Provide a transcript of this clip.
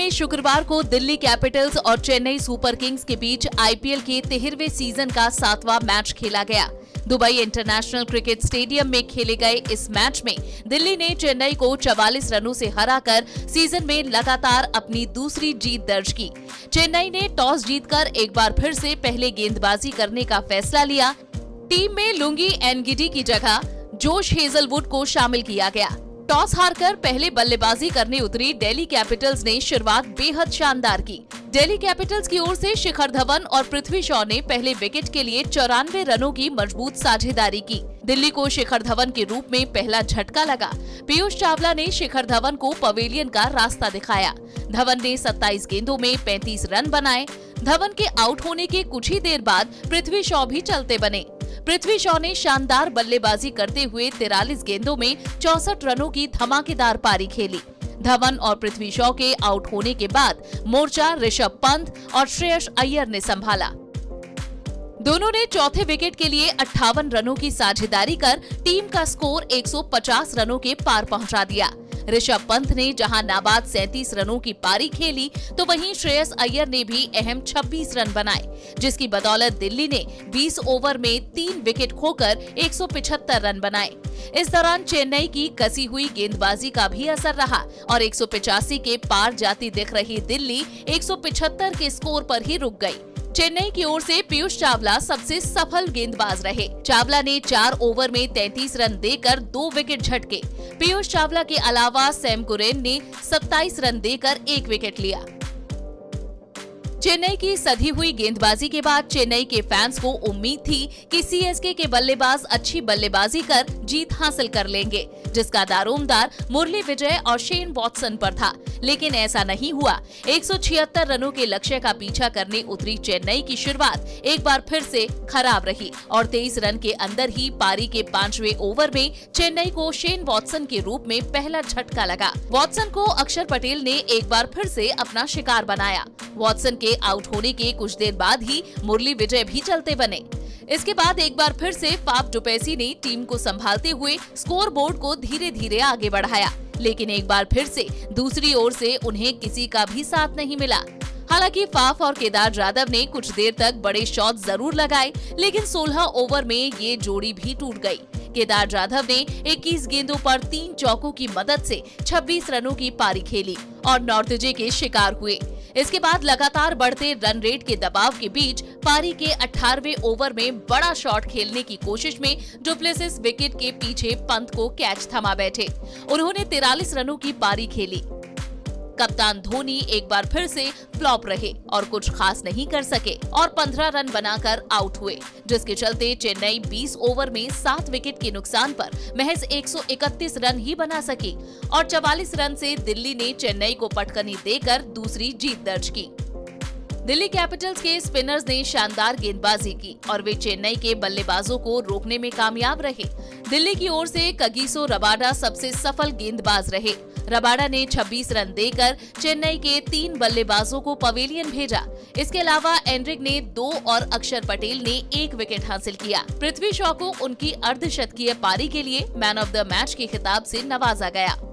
में शुक्रवार को दिल्ली कैपिटल्स और चेन्नई सुपर किंग्स के बीच आईपीएल के 13वें सीजन का 7वां मैच खेला गया। दुबई इंटरनेशनल क्रिकेट स्टेडियम में खेले गए इस मैच में दिल्ली ने चेन्नई को 44 रनों से हराकर सीजन में लगातार अपनी दूसरी जीत दर्ज की। चेन्नई ने टॉस जीतकर एक बार फिर से पहले गेंदबाजी करने का फैसला लिया। टीम में लुंगी एनगिडी की जगह जोश हेजलवुड को शामिल किया गया। टॉस हारकर पहले बल्लेबाजी करने उतरी दिल्ली कैपिटल्स ने शुरुआत बेहद शानदार की। दिल्ली कैपिटल्स की ओर से शिखर धवन और पृथ्वी शॉ ने पहले विकेट के लिए 94 रनों की मजबूत साझेदारी की। दिल्ली को शिखर धवन के रूप में पहला झटका लगा। पीयूष चावला ने शिखर धवन को पवेलियन का रास्ता दिखाया। धवन ने 27 गेंदों में 35 रन बनाए। धवन के आउट होने के कुछ ही देर बाद पृथ्वी शॉ भी चलते बने। पृथ्वी शॉ ने शानदार बल्लेबाजी करते हुए 43 गेंदों में 64 रनों की धमाकेदार पारी खेली। धवन और पृथ्वी शॉ के आउट होने के बाद मोर्चा ऋषभ पंत और श्रेयस अय्यर ने संभाला। दोनों ने चौथे विकेट के लिए 58 रनों की साझेदारी कर टीम का स्कोर 150 रनों के पार पहुंचा दिया। ऋषभ पंत ने जहां नाबाद 37 रनों की पारी खेली तो वहीं श्रेयस अय्यर ने भी अहम 26 रन बनाए, जिसकी बदौलत दिल्ली ने 20 ओवर में 3 विकेट खोकर 175 रन बनाए। इस दौरान चेन्नई की कसी हुई गेंदबाजी का भी असर रहा और 185 के पार जाती दिख रही दिल्ली 175 के स्कोर पर ही रुक गई। चेन्नई की ओर से पीयूष चावला सबसे सफल गेंदबाज रहे। चावला ने 4 ओवर में 33 रन देकर 2 विकेट झटके। पीयूष चावला के अलावा सैम कुरेन ने 27 रन देकर 1 विकेट लिया। चेन्नई की सधी हुई गेंदबाजी के बाद चेन्नई के फैंस को उम्मीद थी कि सीएसके के बल्लेबाज अच्छी बल्लेबाजी कर जीत हासिल कर लेंगे, जिसका दारोमदार मुरली विजय और शेन वॉटसन पर था, लेकिन ऐसा नहीं हुआ। 176 रनों के लक्ष्य का पीछा करने उतरी चेन्नई की शुरुआत एक बार फिर से खराब रही और 23 रन के अंदर ही पारी के 5वें ओवर में चेन्नई को शेन वॉटसन के रूप में पहला झटका लगा। वॉटसन को अक्षर पटेल ने एक बार फिर से अपना शिकार बनाया। वॉटसन के आउट होने के कुछ देर बाद ही मुरली विजय भी चलते बने। इसके बाद एक बार फिर से फाफ डुप्लेसी ने टीम को संभालते हुए स्कोर बोर्ड को धीरे धीरे आगे बढ़ाया, लेकिन एक बार फिर से दूसरी ओर से उन्हें किसी का भी साथ नहीं मिला। हालांकि फाफ और केदार जाधव ने कुछ देर तक बड़े शॉट जरूर लगाए, लेकिन 16 ओवर में ये जोड़ी भी टूट गई। केदार जाधव ने 21 गेंदों पर 3 चौकों की मदद से 26 रनों की पारी खेली और नॉर्थजे के शिकार हुए। इसके बाद लगातार बढ़ते रन रेट के दबाव के बीच पारी के 18वें ओवर में बड़ा शॉट खेलने की कोशिश में डुप्लेसिस विकेट के पीछे पंत को कैच थमा बैठे। उन्होंने 43 रनों की पारी खेली। कप्तान धोनी एक बार फिर से फ्लॉप रहे और कुछ खास नहीं कर सके और 15 रन बनाकर आउट हुए, जिसके चलते चेन्नई 20 ओवर में 7 विकेट के नुकसान पर महज 131 रन ही बना सकी और 44 रन से दिल्ली ने चेन्नई को पटकनी देकर दूसरी जीत दर्ज की। दिल्ली कैपिटल्स के स्पिनर्स ने शानदार गेंदबाजी की और वे चेन्नई के बल्लेबाजों को रोकने में कामयाब रहे। दिल्ली की ओर से कगिसो रबाडा सबसे सफल गेंदबाज रहे। रबाडा ने 26 रन देकर चेन्नई के 3 बल्लेबाजों को पवेलियन भेजा। इसके अलावा एंड्रिक ने 2 और अक्षर पटेल ने 1 विकेट हासिल किया। पृथ्वी शॉ को उनकी अर्धशतकीय पारी के लिए मैन ऑफ द मैच के खिताब से नवाजा गया।